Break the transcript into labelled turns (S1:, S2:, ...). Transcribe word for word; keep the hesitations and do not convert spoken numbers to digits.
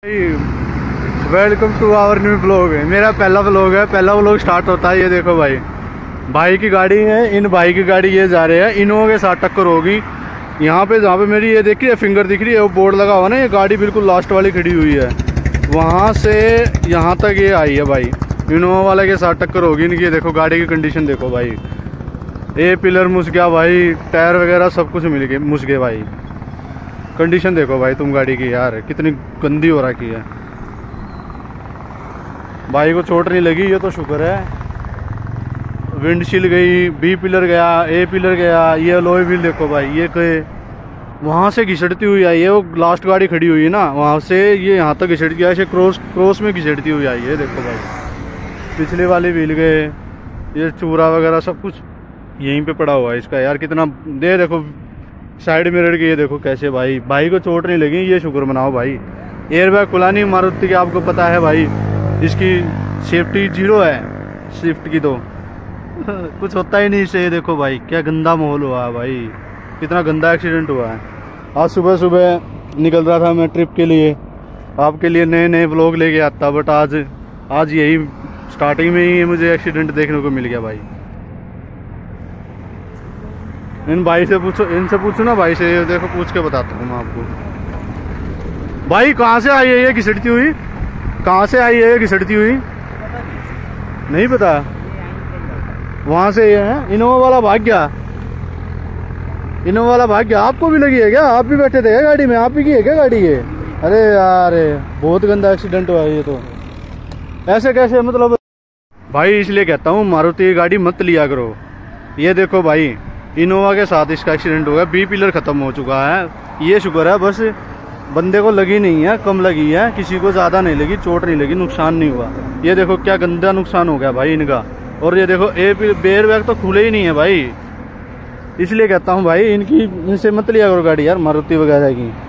S1: Welcome to our new blog. मेरा पहला blog है, पहला ब्लॉग स्टार्ट होता है। ये देखो भाई, भाई की गाड़ी है, इन भाई की गाड़ी ये जा रहे हैं, इनोवा के साथ टक्कर होगी। यहाँ पे जहाँ पे मेरी ये दिख रही है फिंगर दिख रही है, वो बोर्ड लगा हुआ ना, ये गाड़ी बिल्कुल लास्ट वाली खड़ी हुई है, वहाँ से यहाँ तक ये आई है भाई। इनोवा वाले के साथ टक्कर होगी इनकी। देखो गाड़ी की कंडीशन देखो भाई, ए पिलर मुस गया भाई, टायर वगैरह सब कुछ मिल गए मुस गए भाई। कंडीशन देखो भाई तुम गाड़ी की, यार कितनी गंदी हो रखी है। भाई को चोट नहीं लगी, ये तो शुक्र है। विंडशील गई, बी पिलर गया, ए पिलर गया, ये लोहे व्हील देखो भाई, ये कहे वहाँ से घिसटती हुई आई है। वो लास्ट गाड़ी खड़ी हुई है ना, वहाँ से ये यहाँ तक घिसट गया, ऐसे क्रॉस क्रॉस में घिसटती हुई आई है। देखो भाई पिछले वाले व्हील गए, ये चूरा वगैरह सब कुछ यहीं पे पड़ा हुआ है इसका। यार कितना दे देखो साइड मिरर की, ये देखो कैसे भाई। भाई को चोट नहीं लगी, ये शुक्र मनाओ भाई। एयर बैग खुला नहीं मारुति की, आपको पता है भाई, इसकी सेफ्टी जीरो है स्विफ्ट की, तो कुछ होता ही नहीं इससे। देखो भाई क्या गंदा माहौल हुआ है भाई, कितना गंदा एक्सीडेंट हुआ है। आज सुबह सुबह निकल रहा था मैं ट्रिप के लिए, आपके लिए नए नए व्लॉग लेके आता, बट आज आज यही स्टार्टिंग में ही मुझे एक्सीडेंट देखने को मिल गया भाई। इन भाई से पूछो, इनसे पूछो ना भाई से, देखो पूछ के बताता हूँ मैं आपको। भाई कहाँ से आई है ये घिसटती हुई, कहाँ से आई है ये घिसटती हुई, नहीं पता। वहां से ये है, इनोवा वाला भाग गया, इनोवा वाला भाग गया। आपको भी लगी है क्या? आप भी बैठे थे क्या गाड़ी में? आप ही की है क्या गाड़ी ये? अरे यार बहुत गंदा एक्सीडेंट हुआ है ये तो। ऐसे कैसे, मतलब भाई इसलिए कहता हूँ मारुति की गाड़ी मत लिया करो। ये देखो भाई इनोवा के साथ इसका एक्सीडेंट हो गया, बी पिलर खत्म हो चुका है। ये शुक्र है बस बंदे को लगी नहीं है, कम लगी है, किसी को ज़्यादा नहीं लगी, चोट नहीं लगी, नुकसान नहीं हुआ। ये देखो क्या गंदा नुकसान हो गया भाई इनका। और ये देखो ए बेयर बैग तो खुले ही नहीं है भाई। इसलिए कहता हूँ भाई इनकी इनसे मत लिया करो गाड़ी यार मारुति वगैरह की।